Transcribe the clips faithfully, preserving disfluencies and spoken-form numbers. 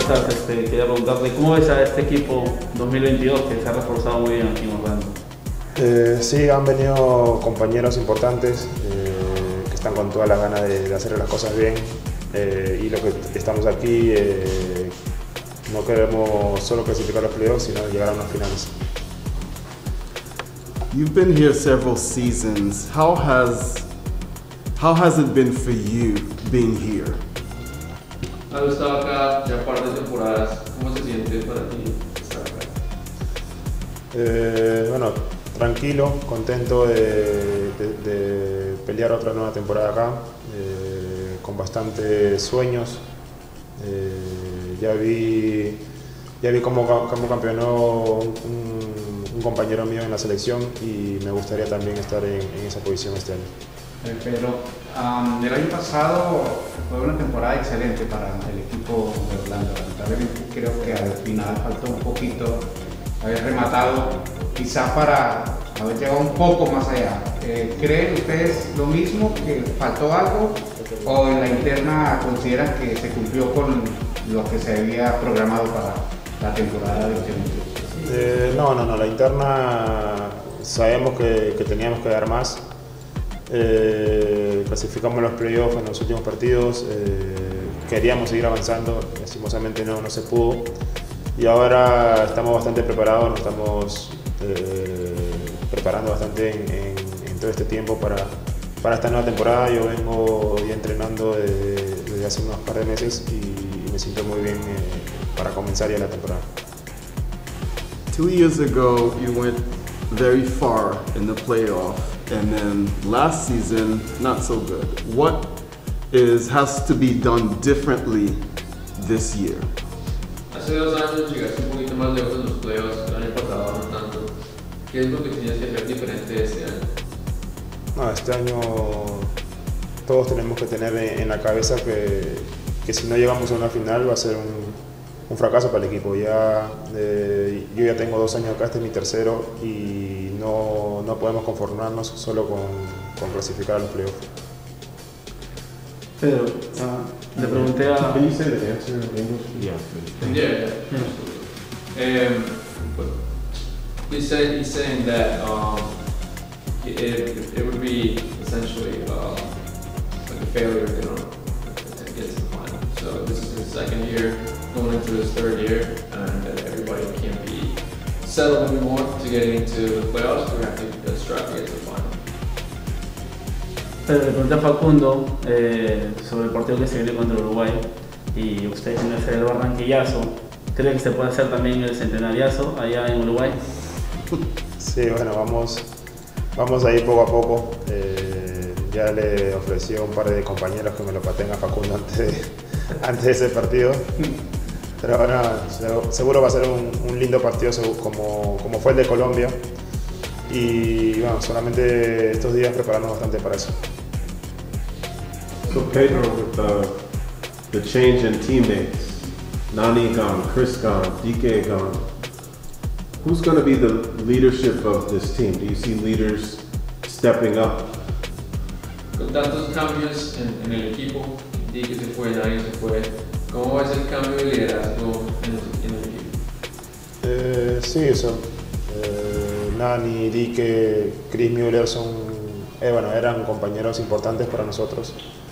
estás? Este, quería preguntarte, ¿cómo ves a este equipo dos mil veintidós que se ha reforzado muy bien aquí en Orlando? Eh, sí, han venido compañeros importantes eh, que están con toda la gana de, de hacer las cosas bien eh, y lo que estamos aquí eh, no queremos solo clasificar los playoffs, sino llegar a unas finales. You've been here several seasons. How has how has it been for you being here? Has estado acá ya un par de temporadas. ¿Cómo se siente para ti estar acá? Eh, bueno, tranquilo, contento de, de, de pelear otra nueva temporada acá, eh, con bastantes sueños. Eh, ya vi, ya vi cómo, cómo campeonó un, un compañero mío en la selección y me gustaría también estar en, en esa posición este año. Pero um, el año pasado fue una temporada excelente para el equipo de Orlando. Lamentablemente creo que al final faltó un poquito haber rematado, quizá para haber llegado un poco más allá. Eh, ¿Creen ustedes lo mismo, que faltó algo, o en la interna consideran que se cumplió con lo que se había programado para la temporada de dos mil veintidós? Eh, no, no, no, la interna sabemos que, que teníamos que dar más. Eh, clasificamos los playoffs en los últimos partidos, eh, queríamos seguir avanzando, lastimosamente no, no se pudo y ahora estamos bastante preparados, nos estamos eh, preparando bastante en, en, en todo este tiempo para, para esta nueva temporada. Yo vengo ya entrenando desde, desde hace unos par de meses y, y me siento muy bien eh, para comenzar ya la temporada. Two years ago, you went very far in the playoff, and then last season, not so good. What is has to be done differently this year? Hace dos años llegaste un poquito más lejos en los playoffs, el año pasado no tanto. ¿Qué es lo que tienes que hacer diferente este año? No, este año todos tenemos que tener en la cabeza que, que si no llegamos a una final va a ser un, un fracaso para el equipo. Ya, eh, yo ya tengo dos años acá, este es mi tercero y no, no podemos conformarnos solo con, con clasificar a los playoffs. Pedro, uh, le pregunté a... Can you say the answer in English? Yeah, yeah, absolutely. Um, he said, he's saying that um, it, it would be essentially uh, like a failure if they don't get to the final. So this is his second year, going into his third year, and that everybody can't be settled anymore to getting into the playoffs. We have to strive to get to the final. Pero le pregunté a Facundo eh, sobre el partido que se viene contra Uruguay y usted tiene que hacer el barranquillazo. ¿Cree que se puede hacer también el centenariazo allá en Uruguay? Sí, bueno, vamos, vamos a ir poco a poco. Eh, ya le ofrecí a un par de compañeros que me lo pateen a Facundo antes de, antes de ese partido. Pero bueno, seguro va a ser un, un lindo partido como, como fue el de Colombia. Y bueno, solamente estos días prepararnos bastante para eso. So Pedro, with the, the change in teammates, Nani gone, Chris gone, D K gone, who's going to be the leadership of this team? Do you see leaders stepping up? Con tantos cambios en, en el equipo, D K se fue, Nani se fue, ¿cómo va a ser el cambio de liderazgo en el, en el equipo? Eh, sí, eso. Eh, Nani, Dique, Chris Mueller son, eh, bueno, eran compañeros importantes para nosotros.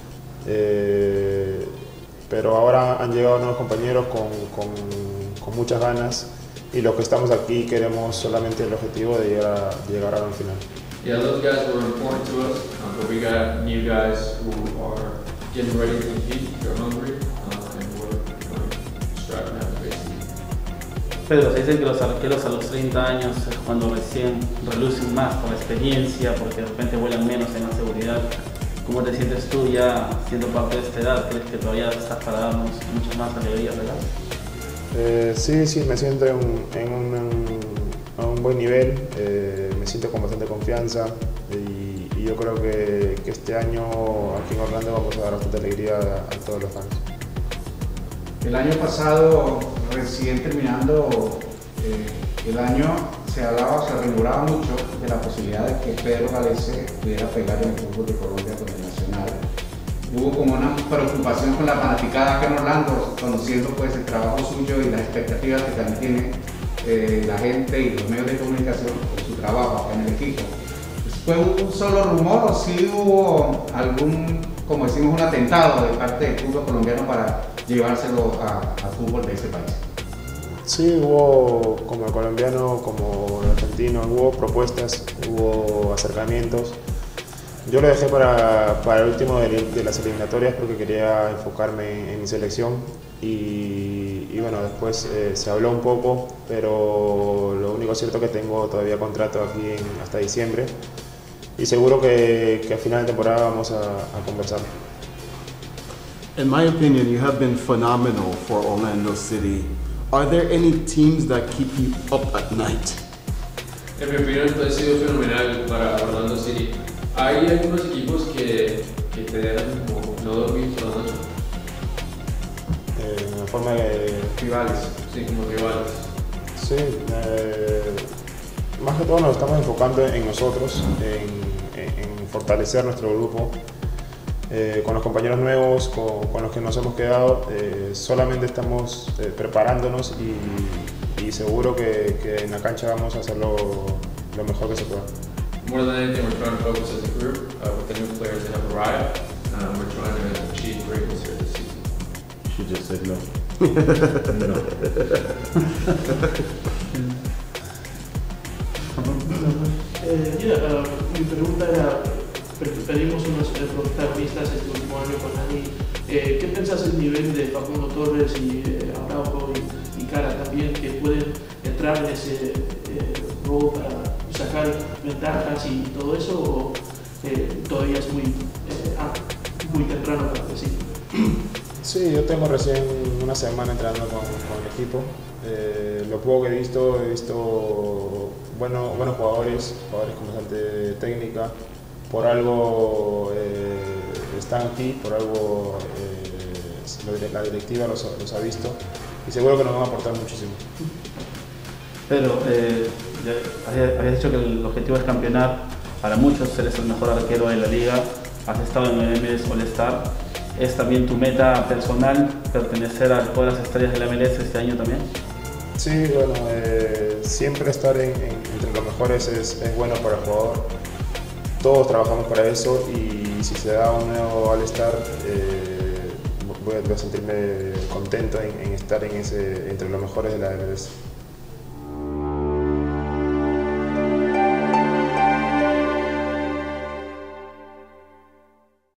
Eh, pero ahora han llegado nuevos compañeros con, con, con muchas ganas y los que estamos aquí queremos solamente el objetivo de llegar a, llegar a la final. Yeah, those guys were important to us, um, but we got new guys who are getting ready to compete, they're hungry, uh, and we're going to strive to have the base. Pedro, se dice que los arqueros a los treinta años es cuando recién relucen más por la experiencia, porque de repente vuelan menos en la seguridad. ¿Cómo te sientes tú ya siendo parte de esta edad? ¿Crees que todavía estás para darnos muchas más alegrías, verdad? Eh, sí, sí, me siento en un, en un, a un buen nivel, eh, me siento con bastante confianza y, y yo creo que, que este año aquí en Orlando vamos a dar bastante alegría a, a todos los fans. El año pasado, recién terminando eh, el año, se hablaba, se rumoraba mucho de la posibilidad de que Pedro Galese pudiera pegar en el fútbol de Colombia con el Nacional. hubo como una preocupación con la fanaticada acá en Orlando, conociendo pues el trabajo suyo y las expectativas que también tiene eh, la gente y los medios de comunicación por su trabajo acá en el equipo. ¿Fue un solo rumor o sí hubo algún, como decimos, un atentado de parte del fútbol colombiano para llevárselo al fútbol de ese país? Sí, hubo, como el colombiano, como el argentino, hubo propuestas, hubo acercamientos. Yo lo dejé para, para el último de, de las eliminatorias porque quería enfocarme en, en mi selección y, y bueno, después eh, se habló un poco, pero lo único cierto es que tengo todavía contrato aquí en, hasta diciembre y seguro que, que a final de temporada vamos a, a conversar. In my opinion, you have been phenomenal for Orlando City. Are there any teams that keep you up at night? En mi opinión, tú has sido fenomenal para Orlando City. ¿Hay algunos equipos que, que te dejan como no dormir por la noche? Eh, en forma de... Rivales, sí, como rivales. Sí, eh, más que todo nos estamos enfocando en nosotros, en, en, en fortalecer nuestro grupo. Eh, con los compañeros nuevos, con, con los que nos hemos quedado, eh, solamente estamos eh, preparándonos y, y seguro que, que en la cancha vamos a hacerlo lo mejor que se pueda. More than anything, we're trying to focus as a group uh, with the new players that have arrived. Um, we're trying to achieve greatness here this season. She just said no. No. Eh, yeah, uh, mi pregunta era, pedimos unos eh, protagonistas este último año con Dani. Eh, ¿Qué piensas del nivel de Facundo Torres y eh, Araujo y, y Cara también, que pueden entrar en ese eh, rol para sacar ventajas y todo eso, o eh, todavía es muy, eh, ah, muy temprano para decir? Sí, yo tengo recién una semana entrando con, con el equipo. Eh, lo poco que he visto, he visto bueno, buenos jugadores, jugadores con bastante técnica. Por algo eh, están aquí, por algo eh, la directiva los, los ha visto y seguro que nos van a aportar muchísimo. Pero eh, habías dicho que el objetivo es campeonar. Para muchos eres el mejor arquero de la liga, has estado en el M L S All-Star. ¿Es también tu meta personal pertenecer a todas las estrellas de la M L S este año también? Sí, bueno, eh, siempre estar en, en, entre los mejores es, es bueno para el jugador. Todos trabajamos para eso y si se da un nuevo All-Star eh, voy, a, voy a sentirme contento en, en estar en ese, entre los mejores de la M L S.